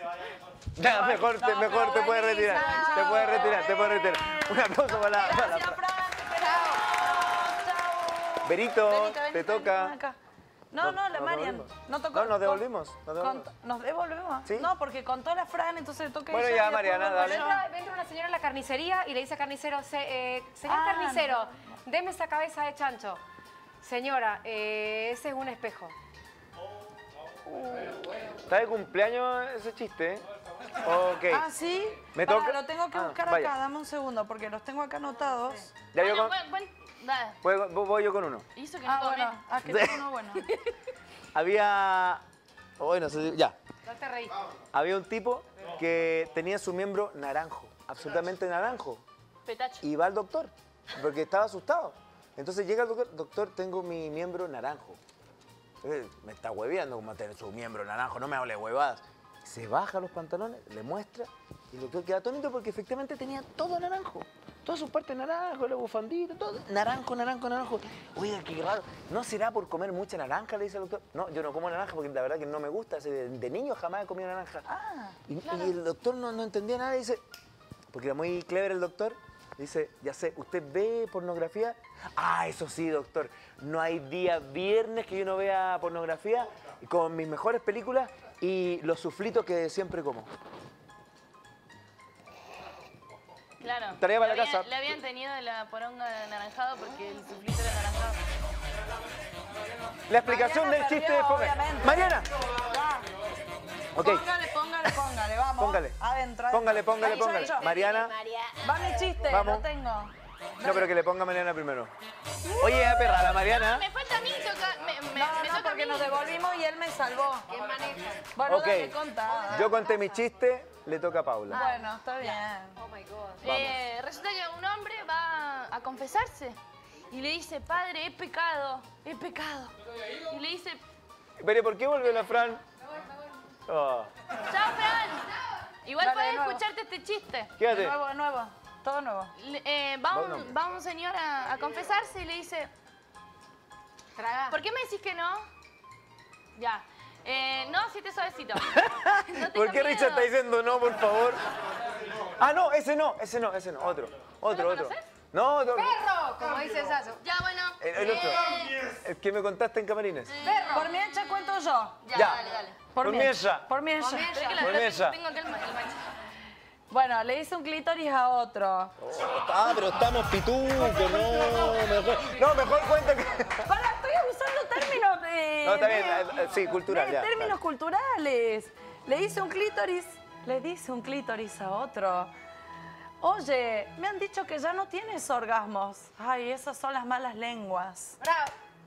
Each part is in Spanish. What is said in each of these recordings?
Ya, mejor te puedes retirar. Te puedes retirar. Un aplauso para la... Gracias, Fran. Chao. Berito, te toca. Acá. No, la Marian. No tocó. No, nos devolvimos. ¿Nos devolvemos? ¿Sí? No, porque contó la Fran, entonces le toca Bueno, ella ya, y después Mariana, vuelvo dale. yo. Entra una señora en la carnicería y le dice al carnicero, señor carnicero, deme esa cabeza de chancho. Señora, ese es un espejo. ¿Está de cumpleaños ese chiste? Ok. Ah, ¿sí? ¿Me Pará, toca? lo tengo que buscar vaya. acá, dame un segundo, porque los tengo acá anotados. Ya yo Dale. voy yo con uno. Hizo que no tomé. Bueno, que tengo uno bueno. Había... Bueno, ya. No te reí. Había un tipo que tenía su miembro naranjo, absolutamente naranjo. Petacho. Y va al doctor, porque estaba asustado. Entonces llega el doctor, doctor, tengo mi miembro naranjo. Me está hueveando como tener su miembro naranjo, no me hable huevadas. Se baja los pantalones, le muestra, y el doctor queda atónito porque efectivamente tenía todo naranjo. Todas sus partes naranjo, la bufandita, todo naranjo. Oiga, qué raro. ¿No será por comer mucha naranja? Le dice el doctor. No, yo no como naranja porque la verdad que no me gusta. De niño jamás he comido naranja. Y el doctor no entendía nada y dice, porque era muy clever el doctor, dice, ya sé, ¿usted ve pornografía? Ah, eso sí, doctor. No hay día viernes que yo no vea pornografía con mis mejores películas y los suflitos que siempre como. Claro. Tarea para la casa. Le habían tenido de la poronga de anaranjado porque el suflito era anaranjado. La explicación del chiste de Fome. Obviamente. ¡Mariana! Ok. Póngale, vamos. Póngale. Adentro. Póngale. Yo. Mariana. Va mi chiste, Vamos. lo tengo. No, pero que le ponga Mariana primero. Oye, a perra, la Mariana. Me falta a mí tocar. Me No, toca a porque mí. nos devolvimos y él me salvó. ¿Quién maneja? Bueno, Ok. dale, contá. Yo conté mi chiste, le toca a Paula. Bueno, está bien. Oh my God. Resulta que un hombre va a confesarse y le dice, padre, he pecado. Y le dice, Pero ¿por qué volvió la Fran? Oh. chao, Fran. Igual Dale, puedes de nuevo. escucharte este chiste. Quédate. Nuevo. Todo nuevo. Va un señor a confesarse y le dice, Traga. ¿por qué me decís que no? Ya. No, si te suavecito. No tengo ¿Por qué miedo. Richard está diciendo no, por favor? Ah, no, ese no. Otro. conoces? No, otro. ¡Perro! Como dice Sasso. Ya, bueno. El otro. El que me contaste en Camarines. ¡Perro! Por mi hecha cuento yo. Ya, Ya. dale. Por mi ella. Por mi hecha. Espera que Por ella. tengo acá el mancha. Bueno, le hice un clítoris a otro. Pero estamos pitucos, no, mejor cuenta que... Para, estoy usando términos de... No, está bien, sí, cultural, de ya. términos Dale. culturales. Le dice un clítoris a otro. Oye, me han dicho que ya no tienes orgasmos. Ay, esas son las malas lenguas. ¡Bravo!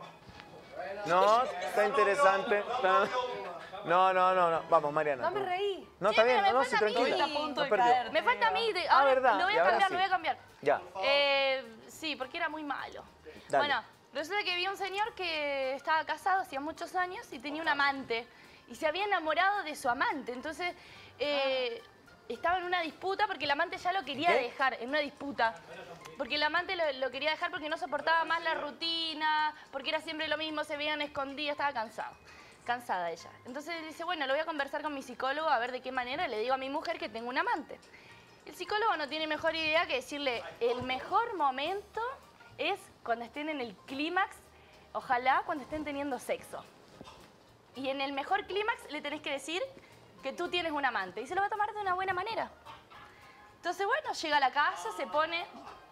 No, está interesante. No. Vamos, Mariana. No me reí. No, Sí, está bien, pero me no, sí, falta a mí. tranquila. Está a punto No de perdió. caer. Me falta a mí. Ahora verdad, lo voy y a ahora cambiar, sí. lo voy a cambiar. Ya. Sí, porque era muy malo. Dale. Bueno, resulta que vi un señor que estaba casado hacía muchos años y tenía un amante. Y se había enamorado de su amante. Entonces, estaba en una disputa porque el amante ya lo quería ¿Qué? dejar, en una disputa. Porque el amante lo quería dejar porque no soportaba más la rutina, porque era siempre lo mismo, se veían escondidas, estaba cansada ella. Entonces dice, bueno, lo voy a conversar con mi psicólogo a ver de qué manera le digo a mi mujer que tengo un amante. El psicólogo no tiene mejor idea que decirle, el mejor momento es cuando estén en el clímax, ojalá cuando estén teniendo sexo. Y en el mejor clímax le tenés que decir que tú tienes un amante y se lo va a tomar de una buena manera. Entonces, bueno, llega a la casa, se pone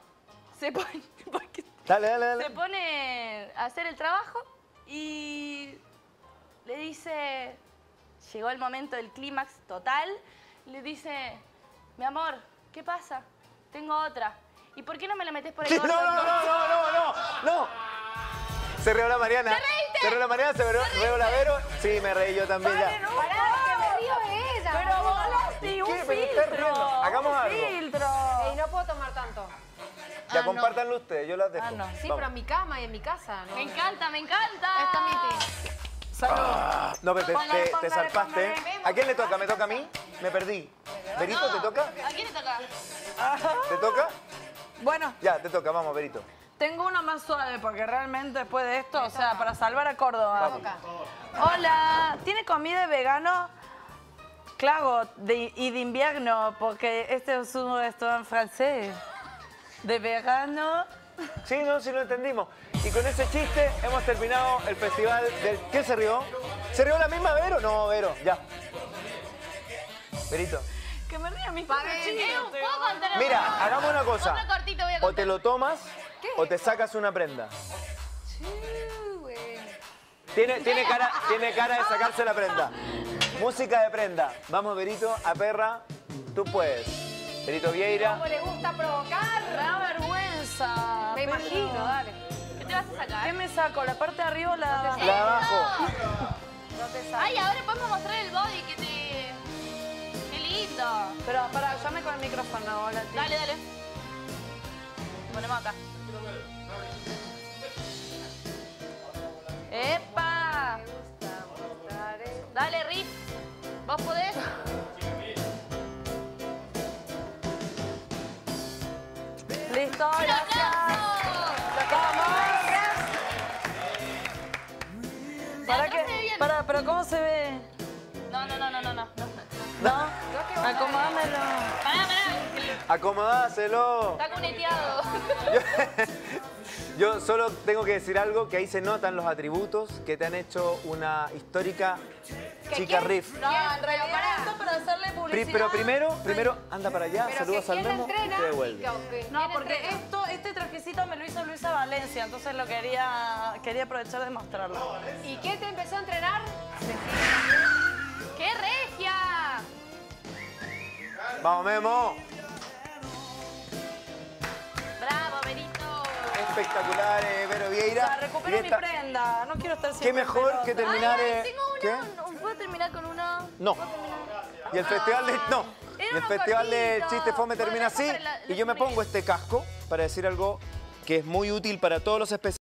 Dale. se pone a hacer el trabajo y le dice, llegó el momento del clímax total, le dice, mi amor, ¿qué pasa? Tengo otra. ¿Y por qué no me la metes por el orto? No. Se rió la Mariana. ¿Te reíste? Se rió la Mariana, se rió la Vero. Sí, me reí yo también ya. ¡Pará, que me río de ella! Pero volaste un ¿Qué? Pero estás filtro. riendo. Hagamos un algo. filtro. Y no puedo tomar tanto. Ya, compártanlo ustedes, yo las dejo. no. Sí, Vamos. pero en mi cama y en mi casa, ¿no? Me encanta, me encanta. Esta es mi team. Salud. No, pero Póngale, te salpaste. póngale. ¿A quién le toca? ¿Me toca a mí? Me perdí. ¿Berito, te toca? ¿A quién le toca? ¿Te toca? Bueno, Ya, te toca, vamos, Berito. tengo uno más suave porque realmente después de esto, o sea, para salvar a Córdoba. Vamos. Hola, ¿tiene comida de vegano? claro, y de invierno, porque este es un restaurante francés. De verano. Sí, no, sí lo entendimos. Y con ese chiste hemos terminado el festival del... ¿Quién se rió? ¿Se rió la misma Vero? No, Vero, ya. Verito. Que me ría mis ¿Puedo contar Mira, hagamos una cosa. Otro cortito voy a O contar. te lo tomas o te sacas una prenda. Tiene cara de sacarse la prenda. Música de prenda. Vamos, Verito, a perra. Tú puedes. Verito Vieira. ¿Cómo le gusta provocar? Me da vergüenza. Me pero- imagino, dale. ¿Qué te vas a sacar? ¿Qué me saco? ¿La parte de arriba o la de abajo? La de abajo. No te sabes. Ay, ahora podemos mostrar el body que te... ¡Qué lindo! Pero para, llame con el micrófono. Hola, tía. Dale, dale. Ponemos acá. ¡Epa! Me gusta mostrar el... Dale, Riff. ¿Vos podés? Listo, ¡Un gracias. aplauso! ¿Para Atrás se ve qué? bien. Pero ¿cómo se ve? No. ¿No? Acomámelo. Pará. Acomodáselo. Está cuneteado. Yo solo tengo que decir algo, que ahí se notan los atributos que te han hecho una histórica chica Riff. No, en realidad esto para hacerle publicidad. Pero primero anda para allá, Pero saludas que al quién Memo y entrena te devuelve. No, ¿quién porque entrena? este trajecito me lo hizo Luisa Valencia, entonces lo quería aprovechar de mostrarlo. ¿Y quién te empezó a entrenar? ¡Qué regia! Vamos, Memo. ¡Bravo, Benito! Espectacular, Vero O Vieira. sea, recupero Y mi esta- prenda, no quiero estar siempre Qué mejor en que pelota. terminar... Tengo ¿Qué? uno. ¿Puedo terminar con uno? No. Y el festival de... No. Era Y el uno festival de cortito. Chiste Fome termina Bueno, así. para la Y yo me pongo este casco para decir algo que es muy útil para todos los especialistas.